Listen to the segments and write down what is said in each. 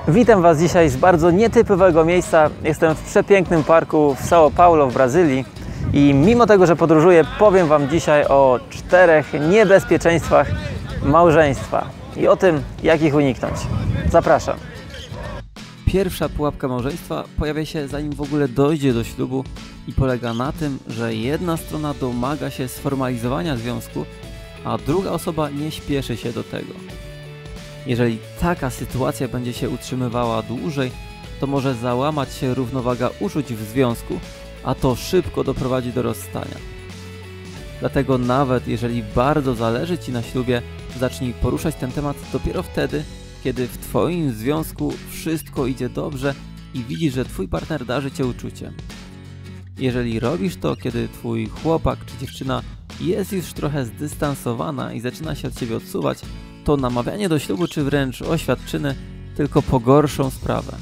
Witam Was dzisiaj z bardzo nietypowego miejsca. Jestem w przepięknym parku w São Paulo w Brazylii i mimo tego, że podróżuję, powiem Wam dzisiaj o 4 niebezpieczeństwach małżeństwa i o tym, jak ich uniknąć. Zapraszam. Pierwsza pułapka małżeństwa pojawia się, zanim w ogóle dojdzie do ślubu i polega na tym, że jedna strona domaga się sformalizowania związku, a druga osoba nie śpieszy się do tego. Jeżeli taka sytuacja będzie się utrzymywała dłużej, to może załamać się równowaga uczuć w związku, a to szybko doprowadzi do rozstania. Dlatego nawet jeżeli bardzo zależy Ci na ślubie, zacznij poruszać ten temat dopiero wtedy, kiedy w Twoim związku wszystko idzie dobrze i widzisz, że Twój partner darzy Cię uczuciem. Jeżeli robisz to, kiedy Twój chłopak czy dziewczyna jest już trochę zdystansowana i zaczyna się od Ciebie odsuwać, to namawianie do ślubu czy wręcz oświadczyny tylko pogorszą sprawę.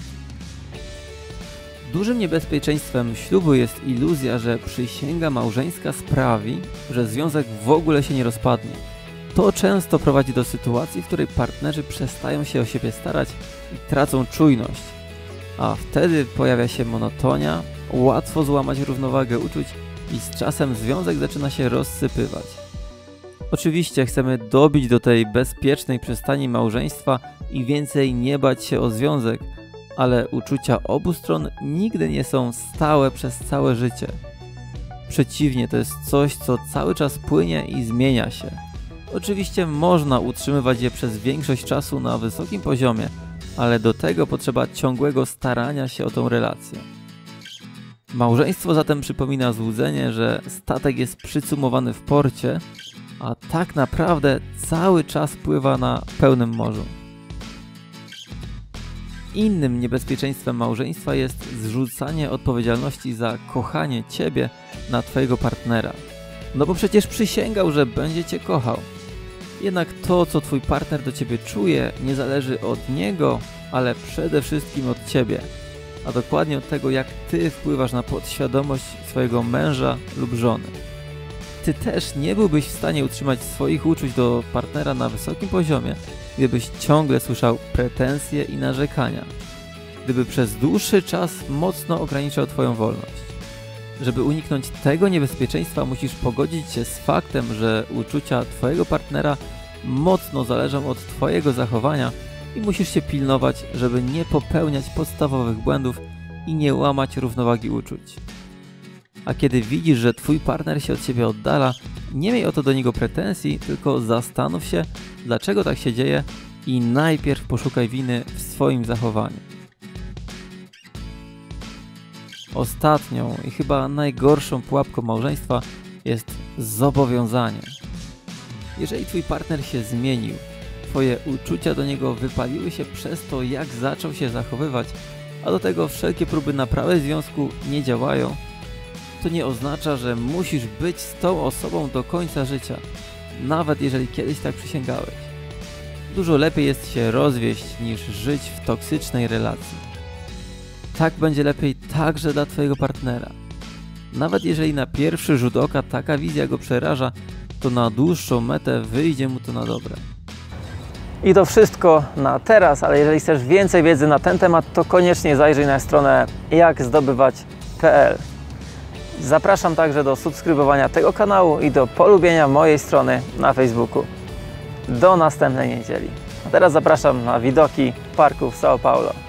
Dużym niebezpieczeństwem ślubu jest iluzja, że przysięga małżeńska sprawi, że związek w ogóle się nie rozpadnie. To często prowadzi do sytuacji, w której partnerzy przestają się o siebie starać i tracą czujność, a wtedy pojawia się monotonia, łatwo złamać równowagę uczuć i z czasem związek zaczyna się rozsypywać. Oczywiście chcemy dobić do tej bezpiecznej przystani małżeństwa i więcej nie bać się o związek, ale uczucia obu stron nigdy nie są stałe przez całe życie. Przeciwnie, to jest coś, co cały czas płynie i zmienia się. Oczywiście można utrzymywać je przez większość czasu na wysokim poziomie, ale do tego potrzeba ciągłego starania się o tą relację. Małżeństwo zatem przypomina złudzenie, że statek jest przycumowany w porcie, a tak naprawdę cały czas pływa na pełnym morzu. Innym niebezpieczeństwem małżeństwa jest zrzucanie odpowiedzialności za kochanie Ciebie na Twojego partnera. No bo przecież przysięgał, że będzie Cię kochał. Jednak to, co Twój partner do Ciebie czuje, nie zależy od niego, ale przede wszystkim od Ciebie. A dokładnie od tego, jak Ty wpływasz na podświadomość swojego męża lub żony. Ty też nie byłbyś w stanie utrzymać swoich uczuć do partnera na wysokim poziomie, gdybyś ciągle słyszał pretensje i narzekania. Gdyby przez dłuższy czas mocno ograniczał Twoją wolność. Żeby uniknąć tego niebezpieczeństwa, musisz pogodzić się z faktem, że uczucia Twojego partnera mocno zależą od Twojego zachowania i musisz się pilnować, żeby nie popełniać podstawowych błędów i nie łamać równowagi uczuć. A kiedy widzisz, że Twój partner się od Ciebie oddala, nie miej o to do niego pretensji, tylko zastanów się, dlaczego tak się dzieje i najpierw poszukaj winy w swoim zachowaniu. Ostatnią i chyba najgorszą pułapką małżeństwa jest zobowiązanie. Jeżeli Twój partner się zmienił, Twoje uczucia do niego wypaliły się przez to, jak zaczął się zachowywać, a do tego wszelkie próby naprawy związku nie działają, to nie oznacza, że musisz być z tą osobą do końca życia, nawet jeżeli kiedyś tak przysięgałeś. Dużo lepiej jest się rozwieść, niż żyć w toksycznej relacji. Tak będzie lepiej także dla Twojego partnera. Nawet jeżeli na pierwszy rzut oka taka wizja go przeraża, to na dłuższą metę wyjdzie mu to na dobre. I to wszystko na teraz, ale jeżeli chcesz więcej wiedzy na ten temat, to koniecznie zajrzyj na stronę jakzdobywać.pl. Zapraszam także do subskrybowania tego kanału i do polubienia mojej strony na Facebooku. Do następnej niedzieli. A teraz zapraszam na widoki parku w São Paulo.